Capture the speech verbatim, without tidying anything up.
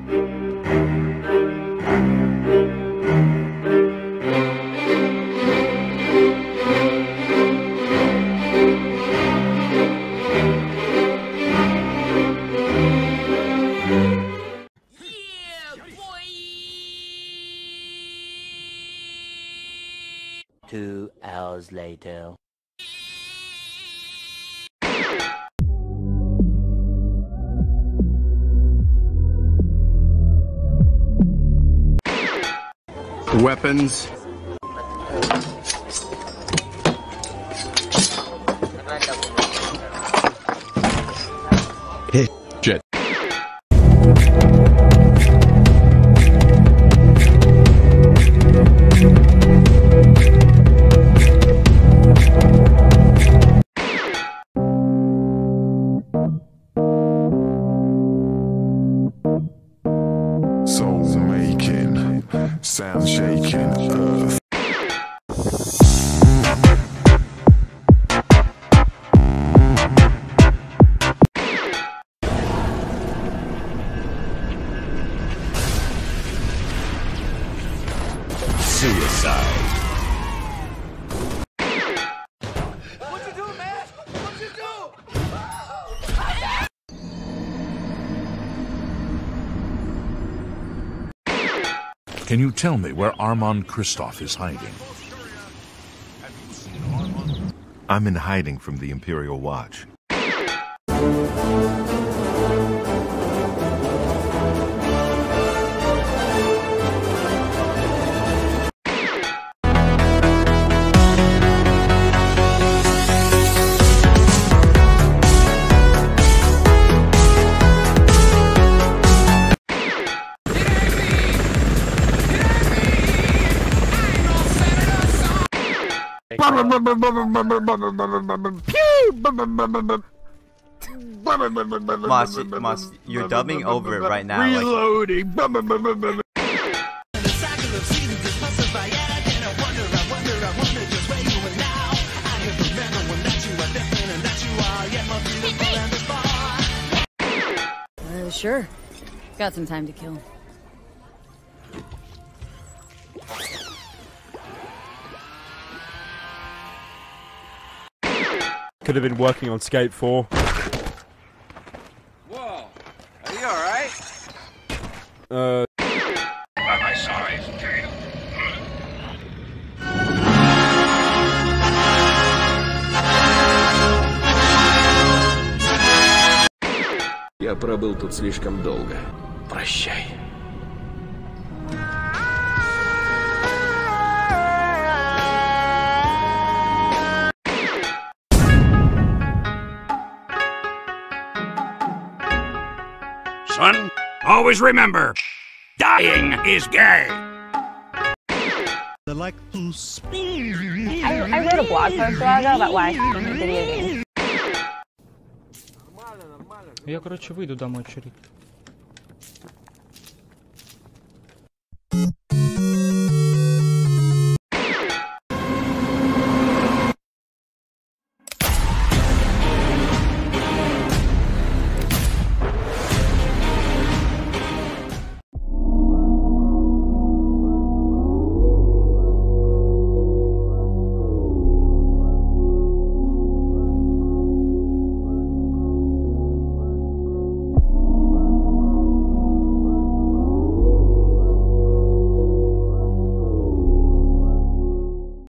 Two hours later. The weapons. Hey, shit. Soul making, sound shaking, earth. Suicide. What'd you do, man? What'd you do? Can you tell me where Armand Kristoff is hiding? I'm in hiding from the Imperial Watch. Moss, Moss, you're dubbing over it right now. Reloading. Like... Uh, sure. Got some time to kill. Could have been working on Skate four. Whoa. Are you alright? Uh... By my size, Tail. Я пробыл тут слишком долго. Прощай. Son, always remember, dying is gay. I, I wrote a blog post a while ago about why I shouldn't video games. Я, короче, выйду домой, чурик.